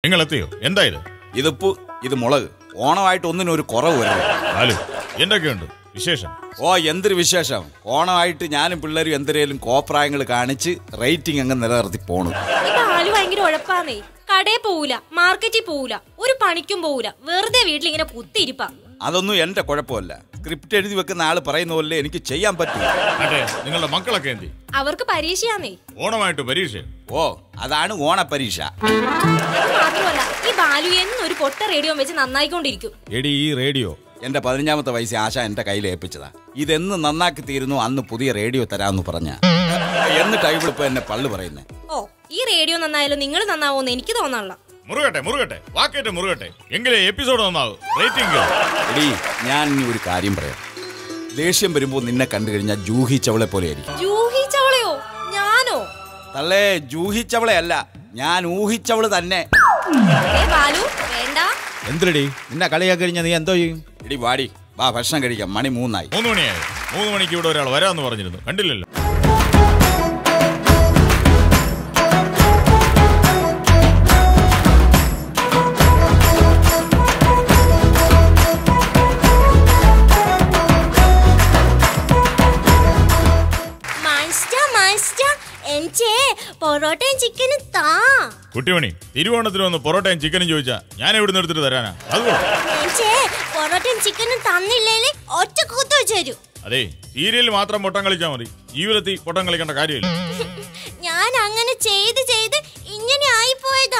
നിങ്ങൾ എത്തിയോ? എന്താ ഇത്? ഇതിപ്പു ഇത് മുളക്. ഓണമായിട്ട് ഒന്നിനും ഒരു കുറവ് വരും. എന്തൊക്കെയുണ്ട് വിശേഷം? ഓ എന്തൊരു വിശേഷം. ഓണമായിട്ട് ഞാനും പിള്ളേരും എന്തിനേലും കോപ്രായങ്ങൾ കാണിച്ച് റേറ്റിംഗ് അങ്ങ് നിലനിർത്തി പോണു. ഭയങ്കര ഉഴപ്പാന്നേ. കടയിൽ പോവൂല, മാർക്കറ്റിൽ പോവൂല, ഒരു പണിക്കും പോവൂല, വെറുതെ വീട്ടിലിങ്ങനെ കുത്തിയിരിപ്പാ. അതൊന്നും എന്റെ കുഴപ്പമല്ല. സ്ക്രിപ്റ്റ് എഴുതി വെക്കുന്ന ആള് പറയുന്ന പോലെ എനിക്ക് ചെയ്യാൻ പറ്റും. നിങ്ങളുടെ മക്കളൊക്കെ എന്തി? അവർക്ക് പരീക്ഷയാന്നേ. ഓണമായിട്ട് പരീക്ഷ? ഓ അതാണ് ഓണ പരീക്ഷ. മാത്രമല്ല ഈ ബാലു എന്നൊരു പൊട്ട റേഡിയോ വെച്ച് നന്നായിക്കൊണ്ടിരിക്കും. എടി ഈ റേഡിയോ എന്റെ 15ാമത്തെ വയസ്സിൽ ആശ എന്റെ കയ്യിൽ ഏൽപ്പിച്ചതാ. ഇതെന്ന് നന്നാക്കി തീരുന്നു അന്ന് പുതിയ റേഡിയോ തരാന്ന് പറഞ്ഞ. എന്നിട്ട് ഇപ്പൊ എന്നെ പള്ളു പറയുന്നേ. ഓ ഈ റേഡിയോ നന്നായാലും നിങ്ങൾ നന്നാവോന്ന് എനിക്ക് തോന്നാനുള്ള. മുറുകട്ടെ വാക്കേറ്റ് മുറുകട്ടെ, എങ്കിലേ എപ്പിസോഡ് നന്നാവും. റേറ്റിംഗ് എടി ഞാൻ ഇനി ഒരു കാര്യം പറയാം. ദേഷ്യം വരുമ്പോ നിന്നെ കണ്ടു കഴിഞ്ഞാൽ ജൂഹി ചവളെ പോലെ ആയിരിക്കും. ജൂഹി ചവളയോ? ഞാനോ? തള്ളേ, ജൂഹി ചവളെ അല്ല, ഞാൻ ഊഹിച്ചവള് തന്നെ. ബാലു വേണ്ട. എന്തിനടി നിന്നെ കളിയാക്കി കഴിഞ്ഞാൽ നീ എന്തോ ചെയ്യും? എടി വാടി, വാ ഭക്ഷണം കഴിക്കാം. മണി 3 ആയി. 3 മണിയായി. 3 മണിക്ക് ഇവിടെ ഒരാൾ വരാമെന്ന് പറഞ്ഞിരുന്നു, കണ്ടില്ലല്ലോ. പൊറോട്ടയും ചിക്കനും താ. കുട്ടിമണി, തിരുവോണത്തിന് വന്ന് പൊറോട്ടയും ചിക്കനും ചോദിച്ചാ ഞാൻ എവിടെ എടുത്തിട്ട് തരാനാ? പൊറോട്ടയും ചിക്കനും തന്നില്ലേ ഒറ്റ കൂത്ത് വെച്ചു. അതെ, സീരിയലിൽ മാത്രം പൊട്ടം കളിച്ചാ മതി, ജീവിതത്തിൽ പൊട്ടം കളിക്കേണ്ട കാര്യമില്ല. ഞാൻ അങ്ങനെ ചെയ്ത് ചെയ്ത് ഇങ്ങനെ ആയിപ്പോയതാ.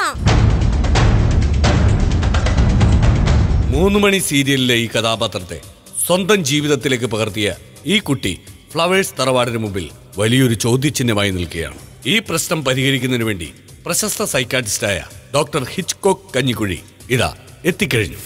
3 മണി സീരിയലിലെ ഈ കഥാപാത്രത്തെ സ്വന്തം ജീവിതത്തിലേക്ക് പകർത്തിയ ഈ കുട്ടി ഫ്ലവേഴ്സ് തറവാടിന് മുമ്പിൽ വലിയൊരു ചോദ്യചിഹ്നമായി നിൽക്കുകയാണ്. ഈ പ്രശ്നം പരിഹരിക്കുന്നതിന് വേണ്ടി പ്രശസ്ത സൈക്കാട്രിസ്റ്റായ ഡോക്ടർ ഹിച്ച്കോക്ക് കഞ്ഞിക്കുഴി ഇതാ എത്തിക്കഴിഞ്ഞു.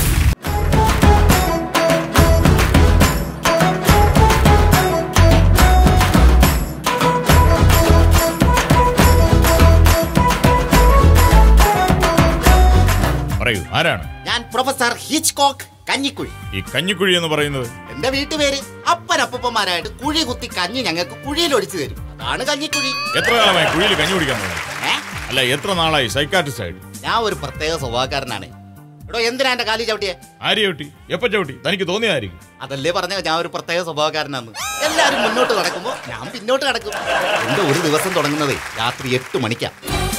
പറയൂ, ആരാണ്? ഞാൻ പ്രൊഫസർ ഹിച്ച്കോക്ക് കഞ്ഞിക്കുഴി. ഈ കഞ്ഞിക്കുഴി എന്ന് പറയുന്നത് എന്റെ വീട്ടുപേര്. അപ്പനപ്പന്മാരായിട്ട് കുഴി കുത്തി കഞ്ഞി ഞങ്ങൾക്ക് കുഴിയിൽ ഒഴിച്ചു തരും. അതാണ് കഞ്ഞിക്കുഴി. എത്ര കാലമായി കുഴിയിൽ കഞ്ഞി കുടിക്കാൻ തുടങ്ങി? അല്ല, എത്ര നാളായി സൈക്കാട്രിസ്റ്റ് ആയിട്ട്? ഞാൻ ഒരു പ്രത്യേക സ്വഭാവക്കാരനാണ്. എടോ, എന്തിനാ എന്റെ കാലി ചവിട്ടിയെ? ആര് ചവിട്ടി? എപ്പ ചവിട്ടി? തനിക്ക് തോന്നിയതായിരിക്കും. അതല്ലേ പറഞ്ഞ ഞാൻ ഒരു പ്രത്യേക സ്വഭാവക്കാരനാണ്. എല്ലാരും മുന്നോട്ട് നടക്കുമ്പോ ഞാൻ പിന്നോട്ട് നടക്കും. എന്റെ ഒരു ദിവസം തുടങ്ങുന്നത് രാത്രി 8 മണിക്കാ.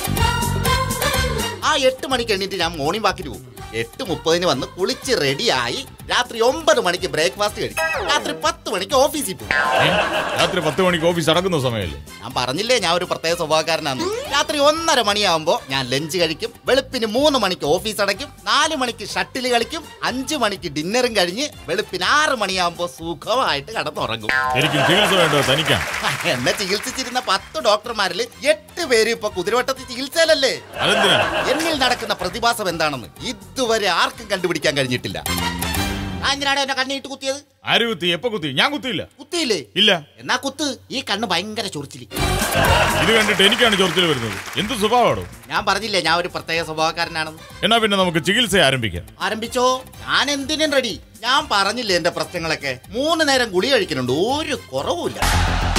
ആ 8 മണിക്ക് എണ്ണീറ്റ് ഞാൻ മോർണിംഗ് വാക്കിന് പോകും. 8:30 വന്ന് കുളിച്ച് റെഡിയായി രാത്രി 9 മണിക്ക് ബ്രേക്ക്ഫാസ്റ്റ് കഴിക്കും. രാത്രി 10 മണിക്ക് ഓഫീസിൽ പോകും. രാത്രി 10 മണിക്ക് ഓഫീസ് അടക്കുന്ന സമയമല്ലേ? ഞാൻ പറഞ്ഞില്ലേ ഞാൻ ഒരു പ്രത്യേക സ്വഭാവക്കാരനാണ്. രാത്രി 1:30 മണിയാകുമ്പോ ഞാൻ ലഞ്ച് കഴിക്കും. വെളുപ്പിന് 3 മണിക്ക് ഓഫീസ് അടയ്ക്കും. 4 മണിക്ക് ഷട്ടിൽ കളിക്കും. 5 മണിക്ക് ഡിന്നറും കഴിഞ്ഞ് വെളുപ്പിന് 6 മണിയാകുമ്പോ സുഖമായിട്ട് കടന്നുറങ്ങും. എന്നെ ചികിത്സിച്ചിരുന്ന 10 ഡോക്ടർമാരിൽ 8 പേര് ഇപ്പൊ കുതിരവട്ടത്തിൽ ചികിത്സയിലല്ലേ. എന്നിൽ നടക്കുന്ന പ്രതിഭാസം എന്താണെന്ന് ഇതുവരെ ആർക്കും കണ്ടുപിടിക്കാൻ കഴിഞ്ഞിട്ടില്ല. എന്തിനാണ് എന്നെ കണ്ണിട്ട് കുത്തിയത്? ആര് കുത്തി? എപ്പോ കുത്തി? ഞാൻ കുത്തിയില്ല. കുത്തിയില്ലേ? ഇല്ല. എന്നാ കുത്ത്. ഈ കണ്ണ് ഭയങ്കര ചൊറിച്ചില്. ഇത് കണ്ടിട്ട് എനിക്കാണ് ചൊറിച്ചിൽ വരുന്നത്. എന്ത് സ്വഭാവമാണോ? ഞാൻ പറഞ്ഞില്ലേ ഞാൻ ഒരു പ്രത്യേക സ്വഭാവക്കാരനാണെന്ന്. എന്നാ പിന്നെ നമുക്ക് ചികിത്സ ആരംഭിക്കാം. ആരംഭിച്ചോ? ഞാൻ എന്തിനും റെഡി. ഞാൻ പറഞ്ഞില്ലേ എന്റെ പ്രശ്നങ്ങളൊക്കെ. 3 നേരം ഗുളി കഴിക്കുന്നുണ്ട്, ഒരു കുറവുമില്ല.